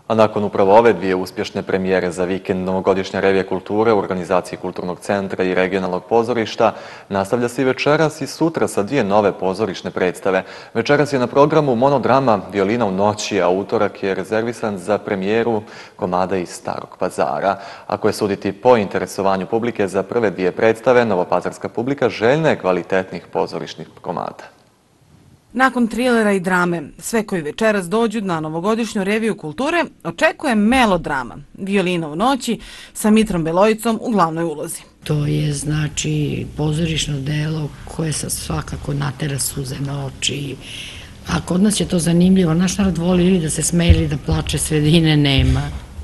A nakon upravo ove dvije uspješne premijere za vikend Novogodišnja revija kulture u organizaciji Kulturnog centra i regionalnog pozorišta, nastavlja se i večeras i sutra sa dvije nove pozorišne predstave. Večeras je na programu monodrama Violina u noći, a utorak je rezervisan za premijeru komada iz Starog Pazara. Ako je suditi po interesovanju publike za prve dvije predstave, novopazarska publika željna je kvalitetnih pozorišnih komada. Nakon trilera i drame, sve koji večeras dođu na Novogodišnju reviju kulture, očekuje melodrama Violina u noći sa Mitrom Belojicom u glavnoj ulozi. To je znači pozorišno delo koje se svakako natera suze na oči. A kod nas je to zanimljivo. Naš narod voli ili da se smeje ili da plače, sredine nema.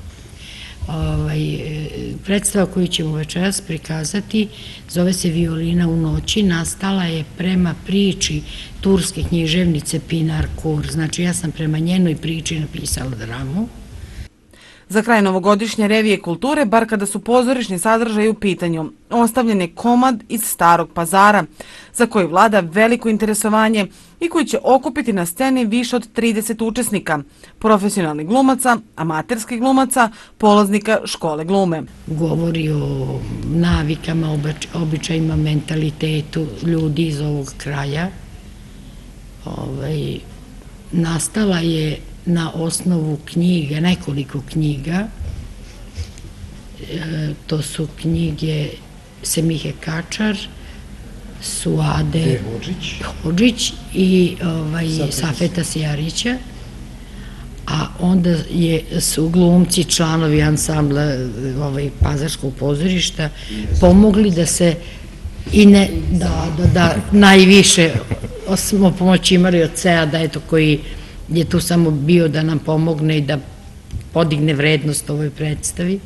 Predstava koju ćemo večeras prikazati zove se Violina u noći. Nastala je prema priči turske književnice Pinar Kur. Znači ja sam prema njenoj priči napisala dramu. Za kraj Novogodišnje revije kulture, bar kada su pozorišni sadržaji u pitanju, ostavljen je komad iz Starog Pazara, za koji vlada veliko interesovanje i koji će okupiti na sceni više od 30 učesnika, profesionalnih glumaca, amaterskih glumaca, polaznika škole glume. Govori o navikama, običajima, mentalitetu ljudi iz ovog kraja. Nastala je na osnovu knjiga, nekoliko knjiga. To su knjige Semihe Kačar, Suade Hodžić i Safeta Sjarića. A onda su glumci, članovi ansambla Pazarskog pozorišta pomogli da se najviše smo pomoć imali od Seada, koji je tu samo bio da nam pomogne i da podigne vrednost ovoj predstavi.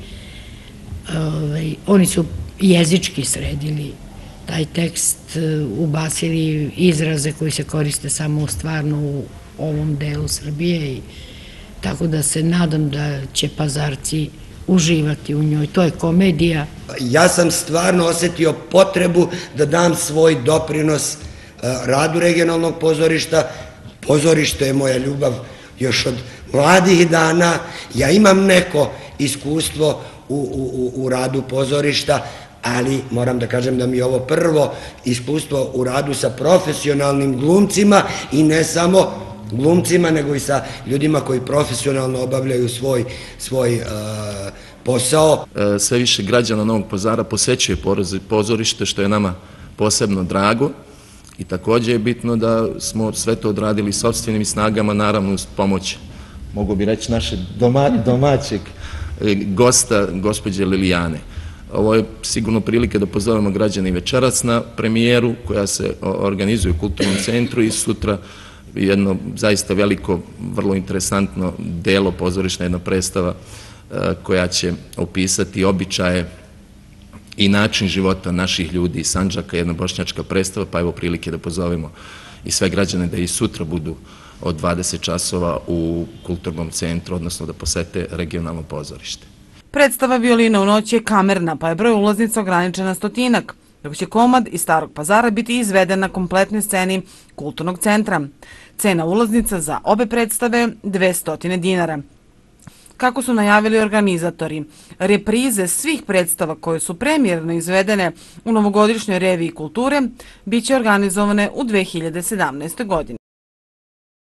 Oni su jezički sredili taj tekst, ubacili izraze koji se koriste samo stvarno u ovom delu Srbije, tako da se nadam da će Pazarci uživati u njoj. To je komedija. Ja sam stvarno osetio potrebu da dam svoj doprinos radu regionalnog pozorišta. Pozorište je moja ljubav još od mladih dana. Ja imam neko iskustvo u radu pozorišta, ali moram da kažem da mi je ovo prvo iskustvo u radu sa profesionalnim glumcima i ne samo glumcima, nego i sa ljudima koji profesionalno obavljaju svoj posao. Sve više građana Novog Pazara posećuje pozorište, što je nama posebno drago. I također je bitno da smo sve to odradili sopstvenim snagama, naravno uz pomoć, mogu bi reći, naše domaćeg gosta, gospođe Lilijane. Ovo je sigurno prilika da pozovemo građane i večeras na premijeru koja se organizuje u Kulturnom centru i sutra jedno zaista veliko, vrlo interesantno delo pozorišna, jedna predstava koja će opisati običaje i način života naših ljudi iz Sandžaka, jedna bošnjačka predstava, pa evo prilike da pozovemo i sve građane da i sutra budu od 20 časova u Kulturnom centru, odnosno da posete regionalno pozorište. Predstava Violina u noći je kamerna, pa je broj ulaznica ograničen na 100, dok će komad iz Starog Pazara biti izveden na kompletnoj sceni Kulturnog centra. Cena ulaznica za obe predstave 200 dinara. Kako su najavili organizatori, reprize svih predstava koje su premijerno izvedene u Novogodišnjoj reviji kulture biće organizovane u 2017. godini.